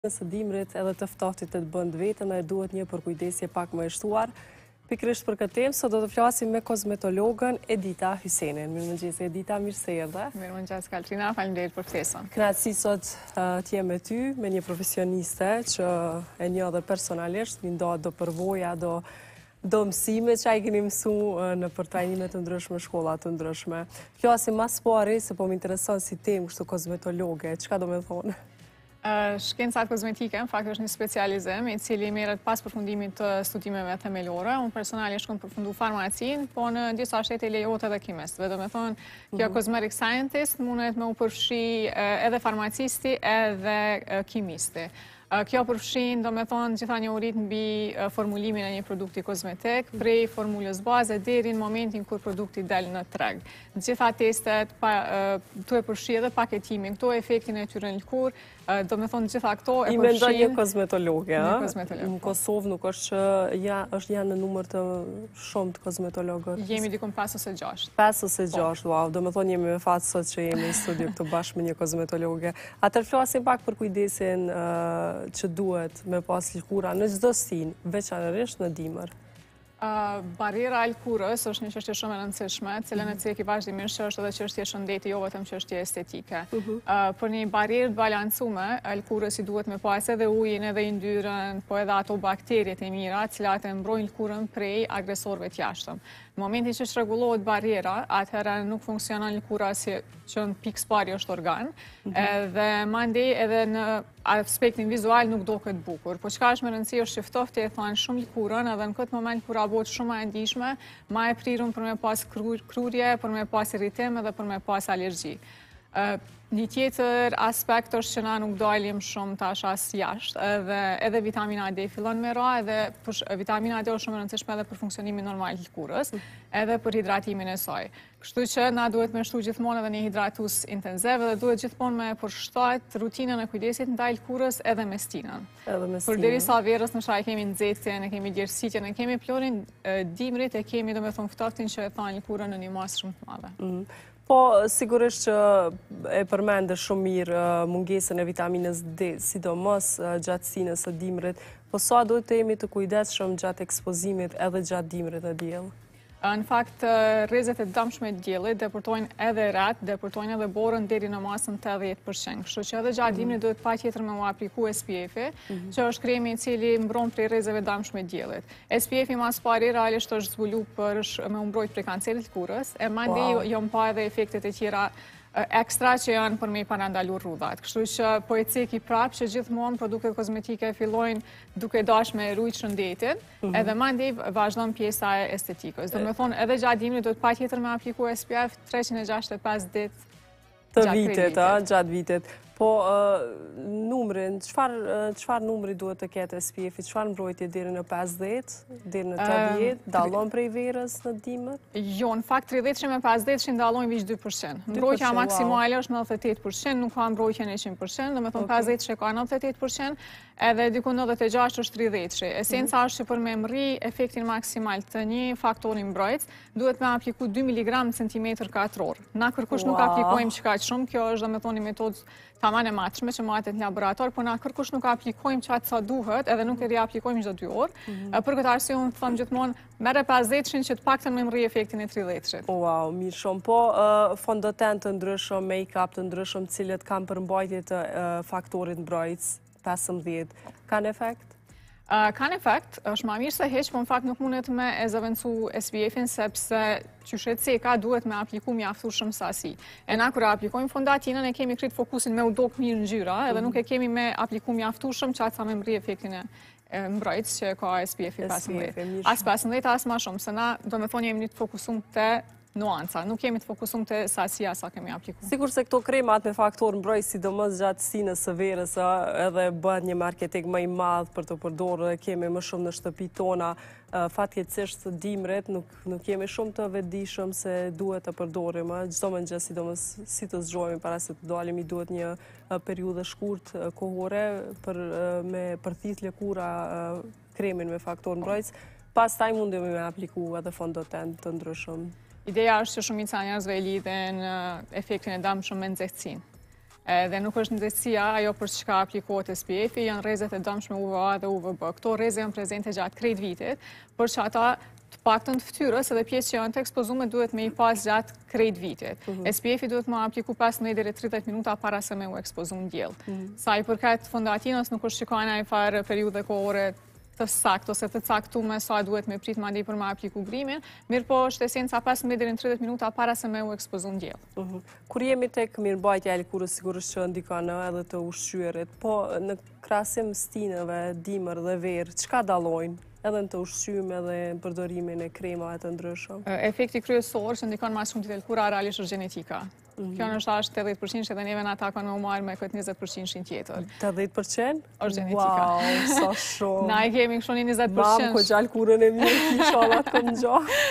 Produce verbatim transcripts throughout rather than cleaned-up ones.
Së dimrit edhe të ftoftit të të bënd vetëm e duhet një përkujdesje pak më e shtuar. Pikërisht për këtë temë, sot do të flasim me kozmetologën Edita Hysenin. Mirëmëngjes Edita, mirë se erdhe. Mirëmëngjes Kaltrina, faleminderit për ftesën. Kënaqësi sot uh, të jem me ty, me një profesioniste që e njoh edhe personalisht, mi ndo do përvoja, do do mësime që a i keni mësu uh, në përtrajnimet të ndryshme, shkollat të ndryshme. Flasim mas pari, se po më intereson si temë kështu kozmetologe, çka do me thonë? Uh, shkencat kozmetike, në fakt është një specializim i cili merret pas përfundimit të studimeve themelore. Unë personalisht kam përfundu farmacin, po në disa shtete lejohet edhe kimistëve. Do me thonë, kjo Mhm. cosmetic scientist mundet me u përfshi uh, edhe farmacisti edhe uh, kimisti. Uh, Kjo përfshin, do me thonë, gjitha një urit mbi uh, formulimin e një produkti kozmetik, prej formulës baze deri në momentin kur produkti del në treg. Gjitha testet, pa, uh, tu e përfshi edhe paketimin, këto efektin e tyre në lëkur, uh, do me thonë gjitha këto e I përfshin... mendon një kozmetologe, Një a? kozmetolog, Në po. Kosovë nuk është që ja, është janë në numër të shumë të kozmetologët. Jemi dikun pesë ose gjashtë. pesë ose gjashtë, wow. Do me thonë jemi me fatë sot që jemi në studio këtu bashkë me një kozmetologe. Atër flasim pak për kujdesin uh, që duhet me pas lëkura në çdo stin, veçanërisht në dimër. Uh, Barriera e lëkurës është një çështje shumë e rëndësishme, cilën e ceki vazhdimisht që është edhe çështje shëndeti, jo vetëm çështje estetike. Uh, për një barrierë të balancume, e lëkurës i duhet me pas edhe ujin, edhe yndyrën, po edhe ato bakterjet e mira, cilat e mbrojnë lëkurën prej agresorëve të jashtëm. Në momentin që çrregullohet barriera, atëherë nuk funksionon lëkura si që në pikë spari është organ, edhe mandej edhe në aspektin vizual nuk do këtë bukur. Po çka është më rëndësi është që ftofti e thanë shumë lëkurën, edhe në këtë moment kur bëhet shumë e ndihshme, ma e prirun për me pas krurje, për me pas irritim edhe për me pas alergji. Uh, një tjetër aspekt është që na nuk dalim shumë tash as jashtë, edhe, edhe vitamina D fillon me ra, edhe për, vitamina D është shumë e rëndësishme edhe për funksionimin normal të lëkurës, edhe për hidratimin e saj. Kështu që na duhet me shtu gjithmonë edhe një hidratus intensiv, edhe duhet gjithmonë me përshtat rutinën e kujdesit ndaj lëkurës edhe me stinën. Edhe me Për deri sa verës në shaj kemi nxehtësjen, e kemi gjersitjen, e kemi plorin e, dimrit, e kemi do me thonë ftoftin që e thanë lëkurën në një masë shumë të madhe. Mm. Po, sigurisht që e përmende shumë mirë uh, mungesën e vitaminës D, sidomos uh, gjatë sinës së dimrit, po sa duhet të jemi të kujdesshëm gjatë ekspozimit edhe gjatë dimrit e diell? Në fakt, rrezet e dëmshme të diellit deportojnë edhe rat, deportojnë edhe borën deri në masën të tetëdhjetë përqind. Kështu që edhe gjatë dimrit duhet patjetër me u apliku S P F-i, që është kremi i cili mbron prej rrezeve dëmshme të diellit. S P F-i mas pari realisht është zbulu për me u mbrojt prej kancerit të lëkurës, e mandej Wow. jo pa edhe efektet e tjera ekstra që janë për me i parandalu rrudhat. Kështu që po e ceki prapë që gjithmonë produktet kozmetike fillojnë duke dash me rujt shëndetin, edhe mandej vazhdon pjesa e estetikës. Do me thonë, edhe gjatë dimrit do të patjetër me apliku S P F treqind e gjashtëdhjetë e pesë ditë Të gjatë vitet, vitit. a, gjatë vitet. Po, uh, numrin, çfarë uh, çfarë numri duhet të ketë S P F-i? Çfarë mbrojtje deri në pesëdhjetë, deri në tetëdhjetë? Dallon prej verës në dimër? Jo, në fakt tridhjetë me pesëdhjetë ndallojnë veç dy përqind. Mbrojtja wow. maksimale është nëntëdhjetë e tetë përqind, nuk ka mbrojtje në njëqind përqind, do me thonë pesëdhjetë ka nëntëdhjetë e tetë përqind, edhe diku nëntëdhjetë e gjashtë është tridhjetë. Esenca është që për me mri efektin maksimal të një faktori mbrojtës, duhet me apliku dy miligram në centimetër katror. Na kërkush nuk Wow. aplikojmë që ka shumë, kjo është do me thonë një metodë taman e matshme që matet në laborator, po na kërkush nuk aplikojmë qatë sa duhet, edhe nuk e riaplikojmë çdo dy orë. Për këtë arsye unë them gjithmonë merre pesëdhjetë që të paktën me mri efektin e tridhjetë. Wow, mirë shumë. Po, uh, fondotent të ndryshëm, make-up të ndryshëm, cilët kanë përmbajtje të uh, faktorit mbrojtës pesëmbëdhjetë, kanë efekt? Uh, kanë efekt, është ma mirë se heq, po në fakt nuk mundet me e zëvendësu S P F-in, sepse qyshet seka duhet me apliku mjaftueshëm sasi. E na kur aplikojmë fondatinën e kemi krit fokusin me u dok mirë në ngjyra, edhe nuk e kemi me apliku mjaftueshëm qatë sa me mri efektin e e mbrojtës që ka S P F-i pesëmbëdhjetë. As pesëmbëdhjetë, as ma shumë, se na do me thonë jemi një të fokusum të nuanca, nuk jemi të fokusum të sasia sa kemi aplikuar. Sigur se këto kremat me faktor mbrojtës, sidomos gjatë sinës së verës, a, edhe bëhet një marketing më i madh për të përdorur, kemi më shumë në shtëpi tona, fatkeqësisht të dimrit, nuk, nuk jemi shumë të vetëdijshëm se duhet të përdorim. Çdo mëngjes, sidomos si të zgjohemi para se të dalim, i duhet një periudhë shkurtë kohore për me përthith lëkura kremin me faktor mbrojtës. Pastaj mundemi me apliku edhe fondotent të ndryshëm. Ideja është që shumica e njerëzve e lidhin efektin e dëmshëm me nxehtësinë. Dhe nuk është ndërsia ajo për çka aplikohet S P F-i, janë rrezet e dëmshme U V A dhe U V B. Këto rreze janë prezente gjatë krejt vitit, për që ata të paktën të fytyrës edhe pjesë që janë të ekspozume duhet me i pas gjatë krejt vitit. S P F-i duhet më apliku pesëmbëdhjetë deri tridhjetë minuta para se me u ekspozu në diell. Sa i përket fondatinës nuk është shikojnë ai farë periudhe kohore të sakt ose të caktuar sa duhet me prit mandej për me apliku grimin, mirë po është esenca pesëmbëdhjetë deri në tridhjetë minuta para se me u ekspozu në diell. Kur jemi tek mirëmbajtja e lëkurës, sigurisht që ndikon edhe të ushqyerit, po në krahasim stinëve, dimër dhe verë, çka dallojnë? Edhe në të ushqyme edhe në përdorimin e kremave të ndryshëm? Efekti kryesor që ndikon më shumë te lëkura realisht është gjenetika. Kjo në është ashtë tetëdhjetë përqind që dhe neve në ata kanë me umarë me këtë njëzet përqind tjetër. tetëdhjetë përqind? është gjenetika. Wow, sa shumë. Na i kemi kështu një njëzet përqind. Mam, ko gjallë kurën e mirë, ki shalat kom gjohë.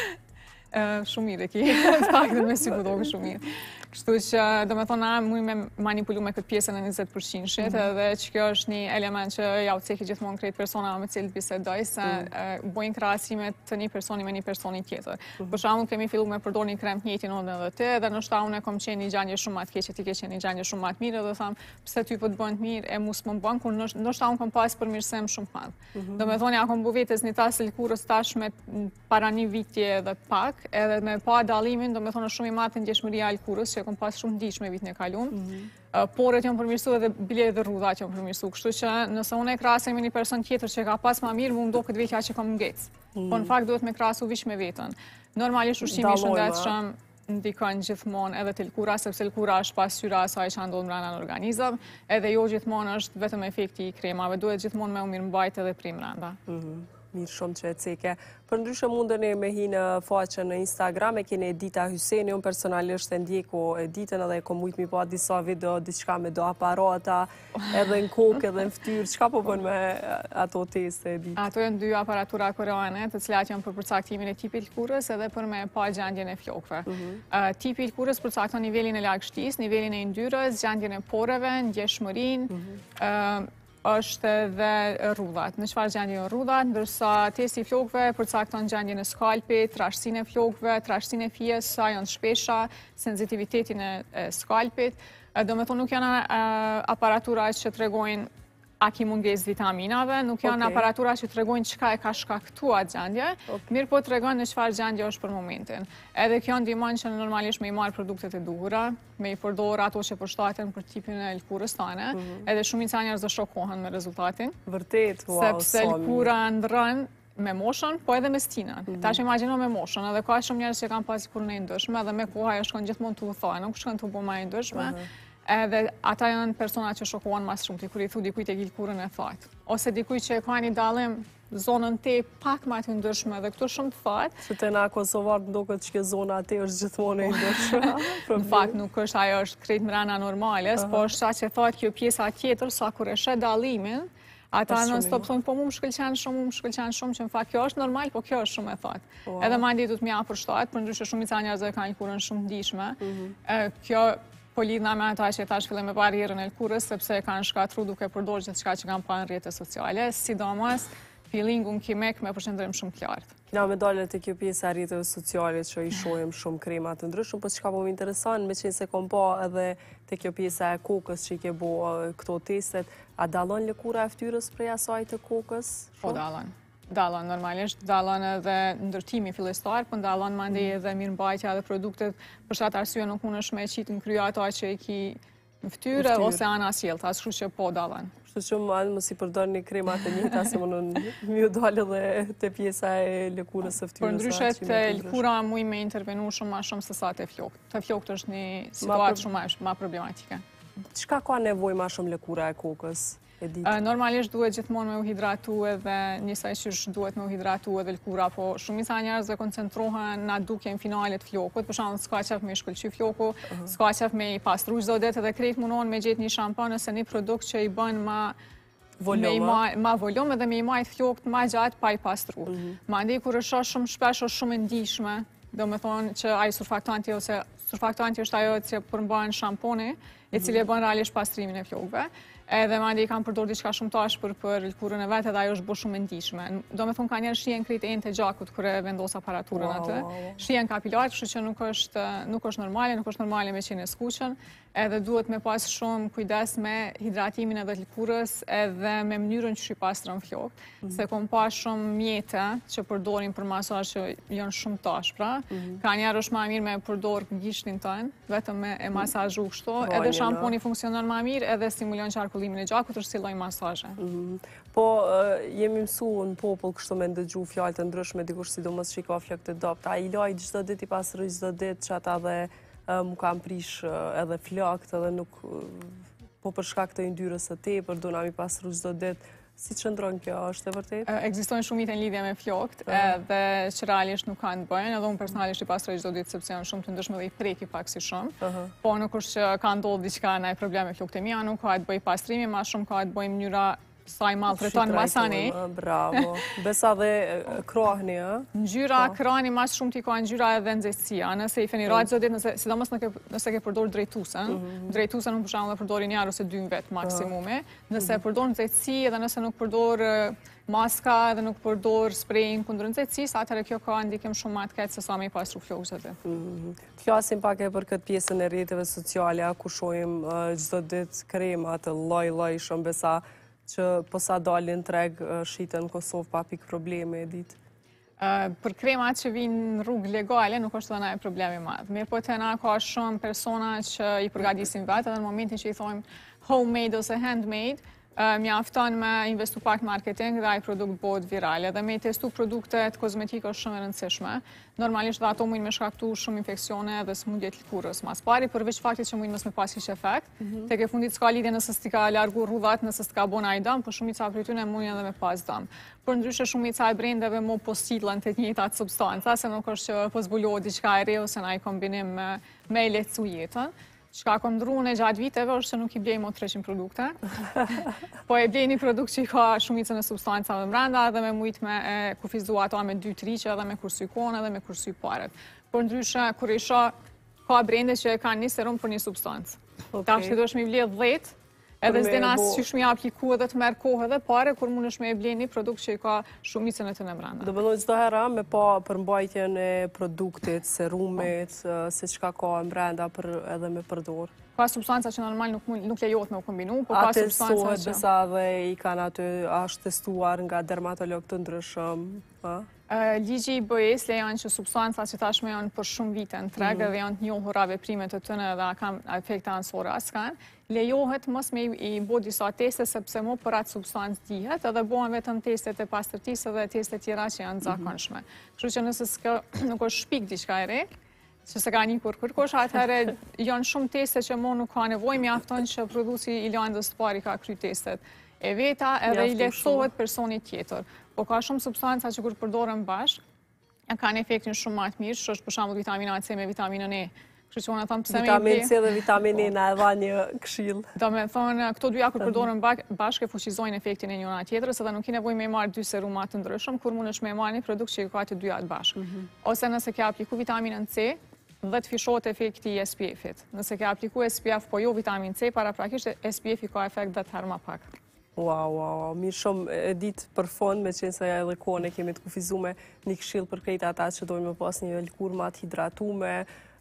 Shumë mirë e ki, të paktën me si budohë shumë mirë. Kështu që do me thonë na muj me manipulu me këtë pjesën e njëzet përqind edhe që kjo është një element që ja u ceki gjithmonë krejt persona me cilët bisedoj se bojnë krahasime të një personi me një personi tjetër. Për shembull kemi fillu me përdor një krem të njëjtin unë edhe ti dhe ndoshta unë kam qenë një gjendje shumë më të keqe, ti ke qenë një gjendje shumë më të mirë dhe tham pse ty po të bën të mirë e mus më bën kur ndoshta unë kam pas përmirësim shumë të madh. Do me thonë ja kam bu vetes një tas lëkurës tash me para një viti edhe pak, edhe me pa dallimin, do me thonë shumë i madh ndjeshmëria e lëkurës që kom pas shumë ndihshme vitin e kaluar. Porët janë përmirësuar dhe bilet dhe rrudhat janë përmirësuar. Kështu që nëse unë e krahasoj me një person tjetër që ka pas më mirë, më do këtë vekja që kam ngec. Po në fakt duhet me krahasu vish me veten. Normalisht ushqimi i shëndetshëm ndikon gjithmonë edhe te lëkura, sepse lëkura është pasqyra e asaj që ndodh brenda në organizëm, edhe jo gjithmonë është vetëm efekti i kremave, duhet gjithmonë me u mirëmbajt edhe prej brenda. Mirë shumë që e ceke. Për ndryshe mundën e me hi në faqen në Instagram, e kene Edita Hyseni, unë personalisht e ndjeko Editën edhe e kom ujtë mi pa disa video, diçka me do aparata, edhe në kokë, edhe në ftyrë, qka po bën me ato teste Edita? Ato janë dy aparatura koreane, të cilat janë për përcaktimin e tipit lëkurës edhe për me pa gjendjen e flokëve. Tipi i lëkurës përcakton nivelin e lagështisë, nivelin e yndyrës, gjendjen e poreve, ndjeshmërinë, është edhe rrudhat. Në çfarë gjendje janë rrudhat, ndërsa testi i flokëve përcakton gjendjen e skalpit, trashësinë e flokëve, trashësinë e fijës, sa janë shpesha, sensitivitetin e skalpit. Do me thonë nuk janë aparatura që tregojnë a ki mungesë vitaminave, nuk janë aparatura që tregojnë çka e ka shkaktuar gjendje, mirë po tregon në çfarë gjendje është për momentin. Edhe kjo ndihmon që normalisht me i marrë produktet e duhura, me i përdor ato që përshtaten për tipin e lëkurës tane, edhe shumica njerëz do shokohen me rezultatin. Vërtet, wow, sepse lëkura ndrën me moshën, po edhe me stinën. Tash imagjino me moshën, edhe ka shumë njerëz që kanë pas lëkurën e ndëshme, edhe me koha ajo shkon gjithmonë tu u thonë, nuk shkon tu bë më e ndëshme. Edhe ata janë persona që shokohen mas shumë, kur i thu dikujt e ki lëkurën e thatë. Ose dikujt që e ka një dallim zonën te pak më të ndryshme dhe këtu shumë të thatë. Se te na Kosovar ndoket që zona te është gjithmonë e ndryshme. Në fakt nuk është ajo është krejt mrena normales, po është sa që thatë kjo pjesa tjetër, sa kur e shet dallimin, ata në stop thonë, po mu më shkëlqen shumë, mu më shkëlqen shumë, që në fakt kjo është normal, po kjo është shumë e thatë. Edhe mandej du të mja përshtat, për ndryshe shumica njerëzve kanë lëkurën shumë ndihshme. Kjo po lidhna me ata që tash fillojnë me barrierën e lëkurës, sepse kanë shkatru duke përdorur gjithçka që kanë pa në rrjetet sociale, sidomos fillingun kimek me përqendrim shumë të lartë. Kina me dalë të kjo pjesë e rrjeteve sociale që i shohim shumë krema të ndryshëm, po çka po më intereson, me qenë se kom pa edhe të kjo pjesa e kokës që i ke bo këto testet, a dallon lëkura e ftyrës prej asaj të kokës? Po dallon. Dallon normalisht, dallon edhe ndërtimi fillestar, po dallon mandej edhe mirëmbajtja dhe produktet, për shkak të arsye nuk mundesh me qit në krye ato që i ki në ftyrë ose ana sjellta, kështu që po dallon. Kështu që më mos i përdorni kremat e njëjta se mundon më u dalë edhe te pjesa e lëkurës së ftyrës. Për ndryshe te lëkura muj me intervenu shumë më shumë se sa te flokët. Te flokët është një situatë shumë më problematike. Çka ka nevojë më shumë lëkura e kokës? Normalisht duhet gjithmonë me u hidratu edhe njësaj qysh duhet me u hidratu edhe lëkura, po shumica njerëzve koncentrohen na dukjen finale të flokut, për shembull s'ka qef me i shkëlqy floku, s'ka qef me i pastru çdo ditë edhe krejt mundon me gjetë një shampon ose një produkt që i bën ma ma volum edhe me i majt flokët ma gjatë pa i pastru. Mandej kur është shumë shpesh është shumë e ndihshme, do me thonë që ai surfaktanti ose surfaktanti është ajo që përmban shamponi, i cili e bën realisht pastrimin e flokëve. edhe mandej kam përdor diçka shumë të ashpër për lëkurën e vet, edhe ajo është bërë shumë e ndihshme. Do me thonë ka njerë shihen krejt e të gjakut kur e vendos aparaturën atë. Shihen kapilar, kështu që nuk është nuk është normale, nuk është normale me qenë e skuqën, edhe duhet me pas shumë kujdes me hidratimin edhe të lëkurës edhe me mënyrën që i pastron flokët, se kom pas shumë mjete që përdorin për masazh që janë shumë të ashpra. Ka njerë është më mirë me përdor gishtin tën, vetëm me e masazhu kështu, edhe shamponi funksionon më mirë edhe stimulon qarkullimin e gjakut, është si lloj masazhe. Po jemi mësuar në popull kështu me ndëgju fjalë të ndryshme, dikush sidomos që i ka flokët e dobta, ai laj çdo ditë i pastroj çdo ditë që ata dhe mu kam prish edhe flokët edhe nuk po për shkak të yndyrës së tepër do na mi pastru çdo ditë. Si qëndron kjo, është e vërtetë? Ekzistojnë shumë mite në lidhje me flokët, edhe që realisht nuk kanë të bëjnë, edhe unë personalisht i pastroj çdo ditë sepse janë shumë të ndryshme dhe i preki pak si shumë. Po nuk është që ka ndodhur diçka ndaj probleme me flokët e mia, nuk ka të bëj pastrimi, më shumë ka të bëj mënyra sa i maltreton masani. Bravo. Besa dhe krohni, ë? Ngjyra krahni mas shumë t'i ka ngjyra edhe nxehtësia. Nëse i feni radhë çdo ditë, nëse sidomos nëse ke përdor drejtuesen, drejtuesen unë për shembull e përdor një herë ose dy vet maksimumi. Nëse e përdor nxehtësi edhe nëse nuk përdor maska edhe nuk përdor sprejin kundër nxehtësisë, atëherë kjo ka ndikim shumë më të keq se sa me i pastru flokët atë. Të flasim pak e për këtë pjesën e rrjeteve sociale, ku shohim çdo ditë krema të lloj-llojshëm, besa që po sa dalin treg shiten në Kosovë pa pikë probleme e ditë? Për kremat që vinë në rrugë legale, nuk është dhe na e problemi madhë. Mirë po të na ka shumë persona që i përgatisin vetë, edhe në momentin që i thojmë homemade ose handmade, mjafton me investu pak marketing dhe ai produkt bëhet viral. Edhe me testu produktet kozmetike është shumë e rëndësishme. Normalisht dhe ato mujnë me shkaktu shumë infeksione dhe smundje të lëkurës mas pari, përveç faktit që mujnë mos me pas hiç efekt. Tek e fundit s'ka lidhje nëse s'ti ka largu rrudhat, nëse s'ka bon ai dëm, por shumica prej tyre mujnë edhe me pas dëm. Por ndryshe shumica e brendeve mo po sillen tek njëjtat substanca, se nuk është që po zbulohet diçka e re ose në ai kombinim me me e lehtësu jetën. Çka ka ndruar në gjatë viteve është se nuk i blej më treqind produkte, po e blej një produkt që i ka shumicën e substancave brenda edhe me mujt me kufizu ato me dy triqe edhe me kursy kohën edhe me kursy paret. Por ndryshe, kur i shoh ka brende që e kanë një serum për një substancë. Tash ti duhesh me i blej dhjetë, edhe s'din as qysh me apliku edhe të merr kohë edhe pare, kur mundesh me e blej një produkt që i ka shumicën e të në brenda. Do bëlloj çdo herë me pa përmbajtjen e produktit, serumit, se çka ka në brenda për edhe me përdor. Ka substanca që normal nuk, nuk lejohet me u kombinu, po ka substanca që... A testohet besa dhe i kanë aty, është testuar nga dermatolog të ndryshëm? Ligji i B E S lejon që substanca që tashme janë për shumë vite në treg edhe janë të njohura veprimet të tyre dhe kanë efekte anësore as kanë, lejohet mos me i bo disa teste sepse mo për atë substancë dihet edhe bohen vetëm testet e pastërtisë dhe testet tjera që janë zakonshme. Kështu që nëse nuk është shpik diçka e re, që se ka një kur kërkosh, atëherë janë shumë teste që mo nuk ka nevojë, mjafton që prodhuesi i lajndës të pari ka kry testet e veta edhe i lehtësohet personit tjetër. Po ka shumë substanca që kur përdoren bashkë, kanë efektin shumë më të mirë, që është për shembull vitamina C me vitaminën E. Kështu që unë them pse me Vitamin C dhe vitamin E na e dha një këshill. Do me thonë, këto dyja kur përdoren bashkë e fuqizojnë efektin e njëra tjetrës, edhe nuk i nevojë me marr dy seruma të ndryshëm, kur mundesh me marr një produkt që ka të dyja të bashkë. Ose nëse ke apliku vitaminën C, dhe të fishohet efekti i S P F-it. Nëse ke apliku S P F, po jo vitamin C, paraprakisht S P F i ka efekt dhe të herë më pak. Wow, wow, mirë shumë e ditë për fond, me qenë se ja edhe kone kemi të kufizume një këshill për krejt ata që dojnë me pas një lëkurë më të hidratume,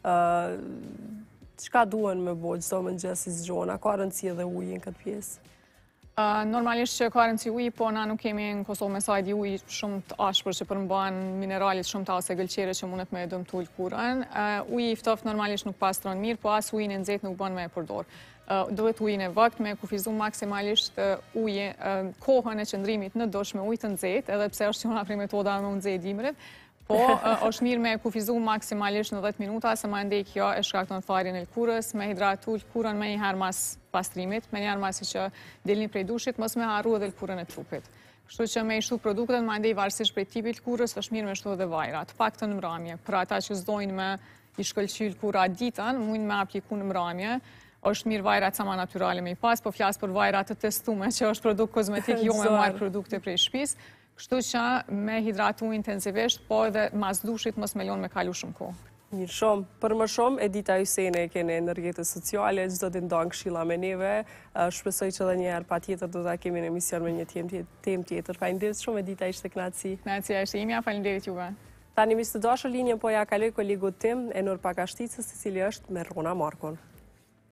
çka duhen me bo, çdo mëngjes si zgjona, ka rëndësi edhe uji në këtë pjesë? Normalisht që ka rëndësi uji, po na nuk kemi në Kosovë me sajdi uji shumë të ashpër që përmban mineralit shumë të ose gëlqere që mundet me dëmtu lëkurën. Uji i ftoftë normalisht nuk pastron mirë, po as ujin e nxehtë nuk bën me e përdor. Duhet ujin e vakt me kufizu maksimalisht ujë, kohën e qëndrimit në dush me ujë të nxehtë, edhe pse është njëra prej metoda me u nxehtë dimrit, po është mirë me kufizu maksimalisht në dhjetë minuta, se ma ndej kjo e shkakton tharjen e lëkurës, me hidratu lëkurën me një herë mas pastrimit, me një herë masi që dilni prej dushit, mos me harru edhe lëkurën e trupit. Kështu që me i shtu produktet, ma ndej varësisht prej tipit lëkurës, është mirë me shtu edhe vajra, të pak të në mramje, për ata që zdojnë me i shkëlqy lëkura ditën, mujnë me apliku në mramje, është mirë vajrat sa ma naturale me i pas, po flasë për vajrat të testume, që është produkt kozmetik, jo me marrë produkte prej shpis. Kështu që me hidratu intensivisht, po edhe mas dushit mos me lon me kalu shumë kohë. Mirë shumë. Për më shumë, Edita Hysene e kene në rrjetet sociale, çdo të ndonë këshilla me neve. Shpresoj që edhe një herë patjetër do ta kemi në emision me një temë tjetër. Faleminderit shumë Edita, ishte kënaqësi. Kënaqësia është imja, faleminderit juve. Tani miq të dashur, linjën po ja kaloj kolegut tim Enor Pakashticës, i cili është me Rona Markon.